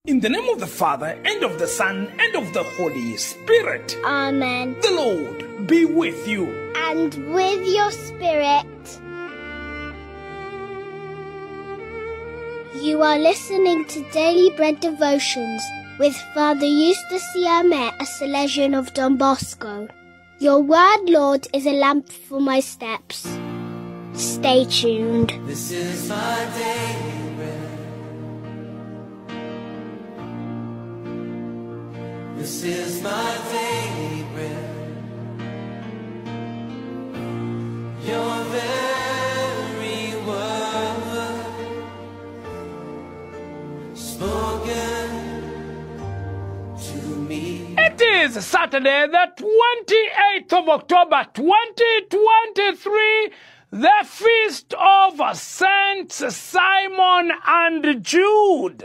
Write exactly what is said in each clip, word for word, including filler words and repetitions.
In the name of the Father, and of the Son, and of the Holy Spirit. Amen. The Lord be with you. And with your spirit. You are listening to Daily Bread Devotions with Father Eustace, Siame, a salesian of Don Bosco. Your word, Lord, is a lamp for my steps. Stay tuned. This is my daily bread. This is my daily bread. Your very word spoken to me. It is Saturday, the twenty-eighth of October, twenty twenty-three, the feast of Saints Simon and Jude.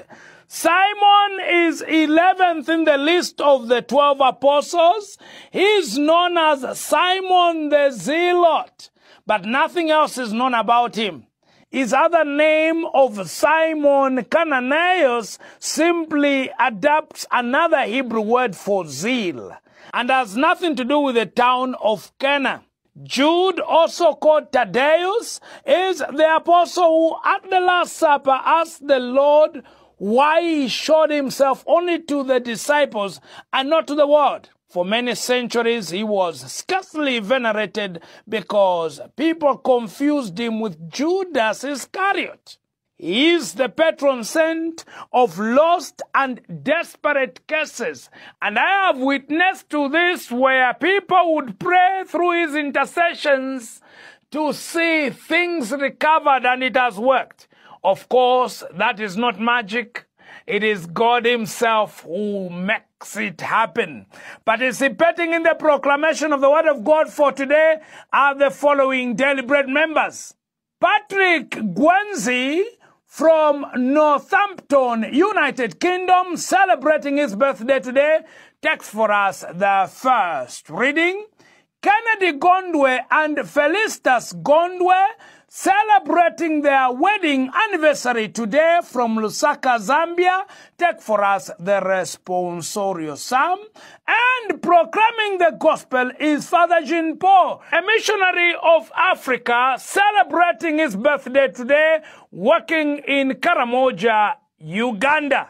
Simon is eleventh in the list of the twelve apostles. He is known as Simon the Zealot, but nothing else is known about him. His other name of Simon Cananeus simply adapts another Hebrew word for zeal and has nothing to do with the town of Cana. Jude, also called Thaddeus, is the apostle who at the Last Supper asked the Lord why he showed himself only to the disciples and not to the world. For many centuries, he was scarcely venerated because people confused him with Judas Iscariot. He is the patron saint of lost and desperate cases. And I have witnessed to this where people would pray through his intercessions to see things recovered, and it has worked. Of course, that is not magic. It is God himself who makes it happen. Participating in the proclamation of the word of God for today are the following Daily Bread members. Patrick Gwenzi from Northampton, United Kingdom, celebrating his birthday today. Text for us the first reading. Kennedy Gondwe and Felicitas Gondwe celebrating their wedding anniversary today from Lusaka, Zambia. Take for us the responsorial psalm. And proclaiming the gospel is Father Jean Paul, a missionary of Africa, celebrating his birthday today, working in Karamoja, Uganda.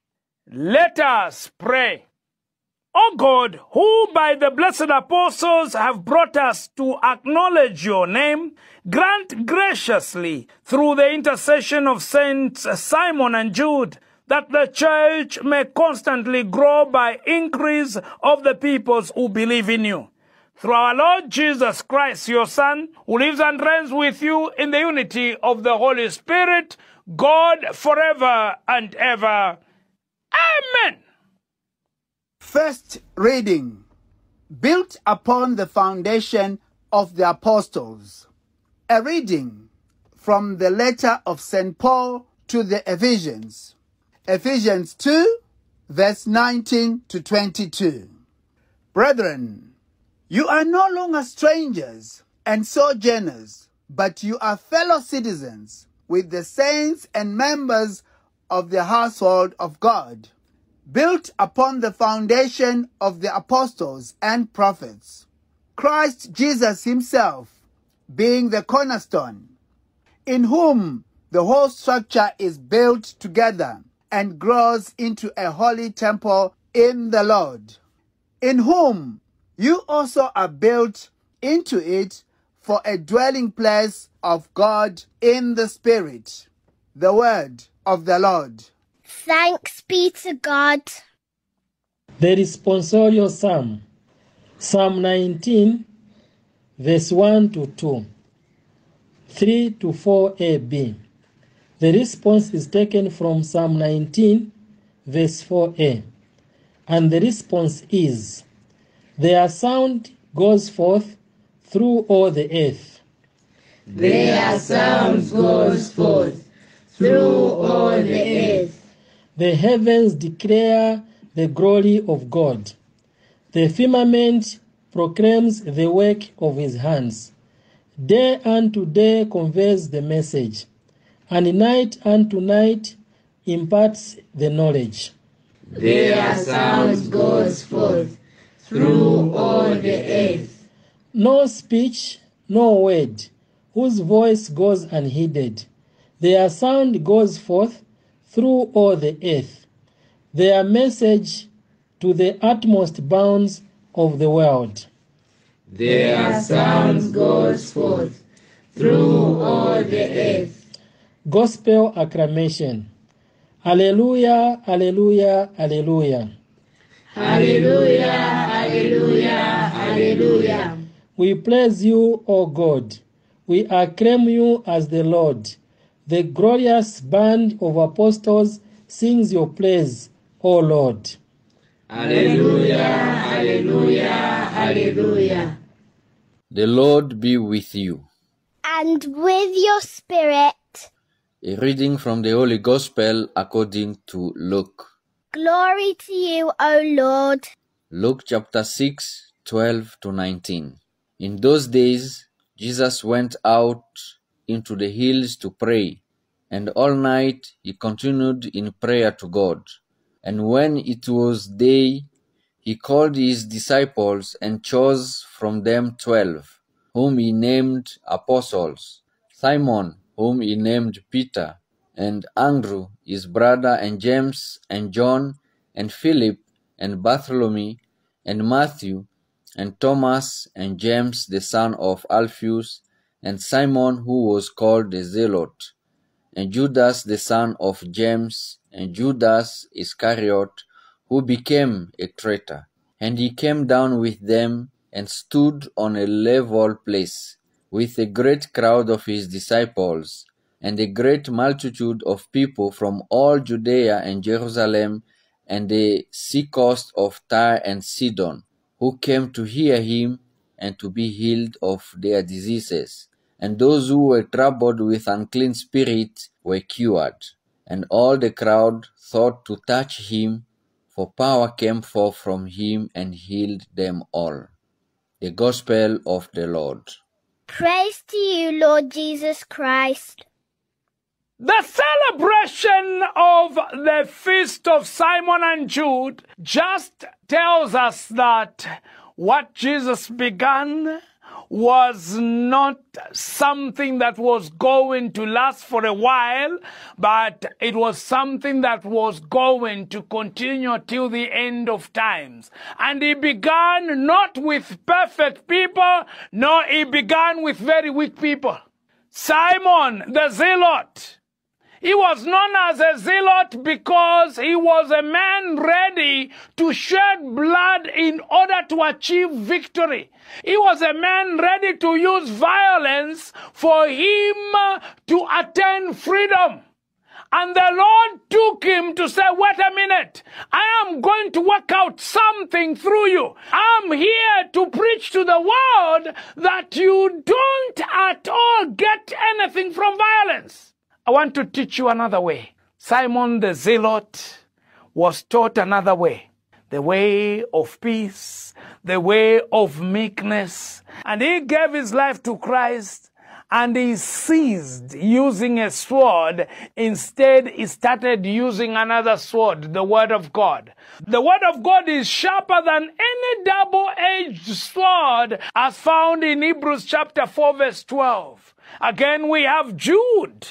Let us pray. O God, who by the blessed apostles have brought us to acknowledge your name, grant graciously, through the intercession of Saints Simon and Jude, that the church may constantly grow by increase of the peoples who believe in you. Through our Lord Jesus Christ, your Son, who lives and reigns with you in the unity of the Holy Spirit, God forever and ever. Amen. First reading, built upon the foundation of the apostles. A reading from the letter of Saint Paul to the Ephesians. Ephesians two, verse nineteen to twenty-two. Brethren, you are no longer strangers and sojourners, but you are fellow citizens with the saints and members of the household of God, built upon the foundation of the apostles and prophets, Christ Jesus himself being the cornerstone, in whom the whole structure is built together and grows into a holy temple in the Lord, in whom you also are built into it for a dwelling place of God in the Spirit. The word of the Lord. Thanks be to God. The responsorial psalm, Psalm nineteen, verse one to two, three to four a b. The response is taken from Psalm nineteen, verse four a. And the response is, their sound goes forth through all the earth. Their sound goes forth through all the earth. The heavens declare the glory of God. The firmament proclaims the work of his hands. Day unto day conveys the message, and night unto night imparts the knowledge. Their sound goes forth through all the earth. No speech, no word, whose voice goes unheeded. Their sound goes forth through all the earth. Their message to the utmost bounds of the world. Their sound goes forth through all the earth. Gospel acclamation. Alleluia, alleluia, alleluia. Hallelujah, hallelujah, hallelujah. We praise you, O God. We acclaim you as the Lord. The glorious band of apostles sings your praise, O Lord. Hallelujah, hallelujah, hallelujah. The Lord be with you. And with your spirit. A reading from the Holy Gospel according to Luke. Glory to you, O Lord. Luke chapter six, twelve to nineteen. In those days, Jesus went out into the hills to pray, and all night he continued in prayer to God. And when it was day, he called his disciples and chose from them twelve, whom he named apostles: Simon, whom he named Peter, and Andrew his brother, and James, and John, and Philip, and Bartholomew, and Matthew, and Thomas, and James the son of Alphaeus, and Simon who was called the Zealot, and Judas the son of James, and Judas Iscariot, who became a traitor. And he came down with them, and stood on a level place, with a great crowd of his disciples, and a great multitude of people from all Judea and Jerusalem, and the sea coast of Tyre and Sidon, who came to hear him and to be healed of their diseases. And those who were troubled with unclean spirits were cured. And all the crowd thought to touch him, for power came forth from him and healed them all. The Gospel of the Lord. Praise to you, Lord Jesus Christ. The celebration of the feast of Simon and Jude just tells us that what Jesus began was not something that was going to last for a while, but it was something that was going to continue till the end of times. And he began not with perfect people, nor he began with very weak people. Simon the Zealot, he was known as a zealot because he was a man ready to shed blood in order to achieve victory. He was a man ready to use violence for him to attain freedom. And the Lord took him to say, wait a minute, I am going to work out something through you. I'm here to preach to the world that you don't at all get anything from violence. I want to teach you another way. Simon the Zealot was taught another way. The way of peace, the way of meekness. And he gave his life to Christ, and he ceased using a sword. Instead, he started using another sword, the Word of God. The Word of God is sharper than any double-edged sword, as found in Hebrews chapter four, verse twelve. Again, we have Jude.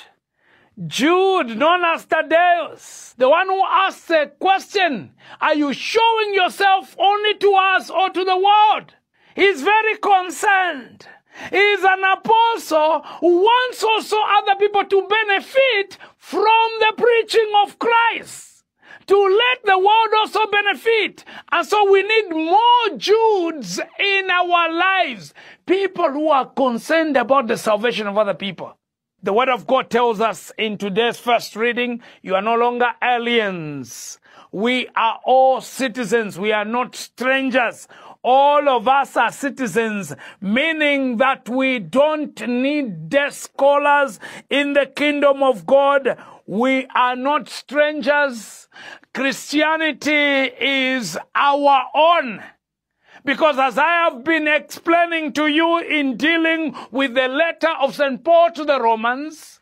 Jude, known as Thaddeus, the one who asked the question, are you showing yourself only to us or to the world? He's very concerned. He's an apostle who wants also other people to benefit from the preaching of Christ, to let the world also benefit. And so we need more Judes in our lives, people who are concerned about the salvation of other people. The Word of God tells us in today's first reading, you are no longer aliens. We are all citizens. We are not strangers. All of us are citizens, meaning that we don't need day scholars in the kingdom of God. We are not strangers. Christianity is our own. Because as I have been explaining to you in dealing with the letter of Saint Paul to the Romans,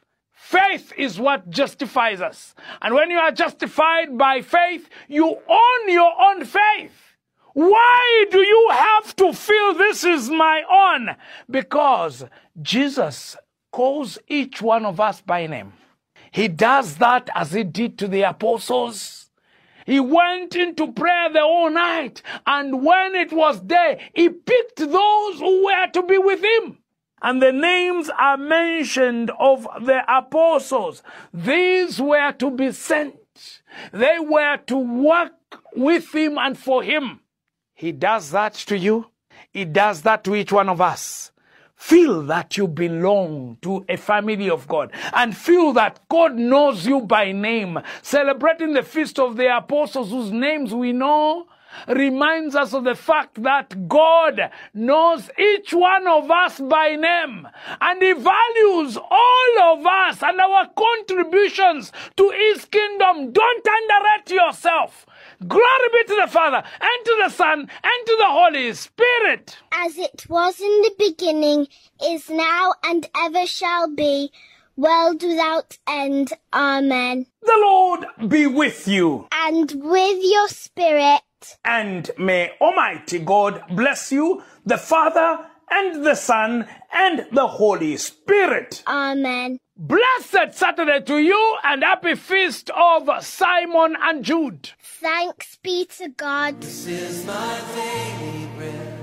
Faith is what justifies us. And when you are justified by faith, you own your own faith. Why do you have to feel this is my own? Because Jesus calls each one of us by name. He does that as he did to the apostles. He went into prayer the whole night, and when it was day, he picked those who were to be with him. And the names are mentioned of the apostles. These were to be sent. They were to work with him and for him. He does that to you. He does that to each one of us. Feel that you belong to a family of God, and feel that God knows you by name. Celebrating the feast of the apostles, whose names we know, reminds us of the fact that God knows each one of us by name, and he values all of us and our contributions to his kingdom. Don't underrate yourself. Glory be to the Father, and to the Son, and to the Holy Spirit. As it was in the beginning, is now, and ever shall be, world without end. Amen. The Lord be with you. And with your spirit. And may Almighty God bless you, the Father, and the Son, and the Holy Spirit. Amen. Blessed Saturday to you, and happy feast of Simon and Jude. Thanks be to God. This is my daily bread.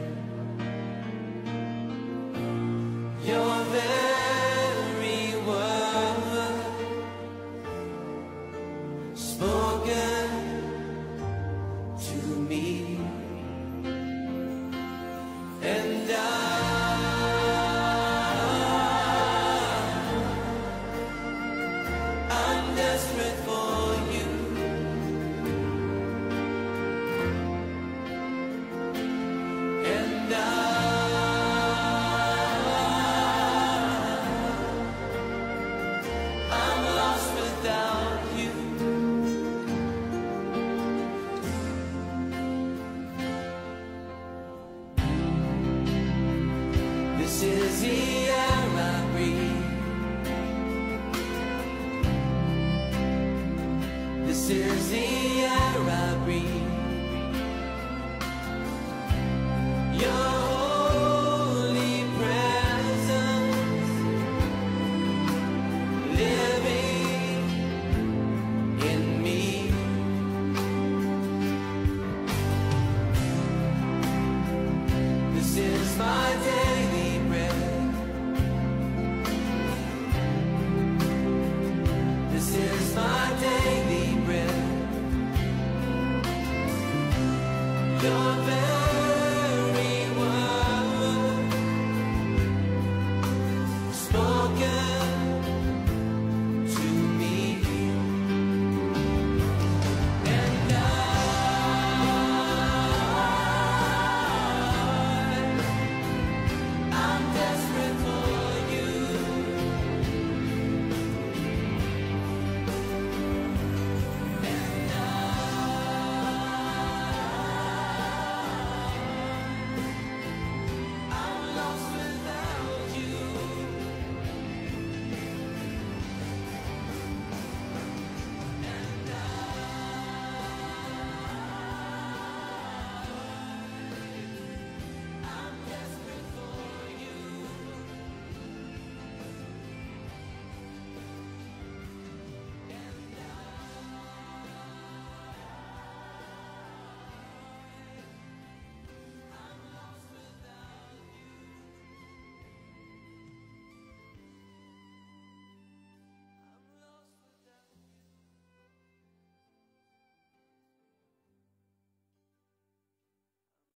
Your very word spoken to me, and I I'm desperate for you, and I I'm lost without you. This is the air I breathe. This is the air I breathe. Your holy presence living in me. This is my daily bread. This is my daily bread. Your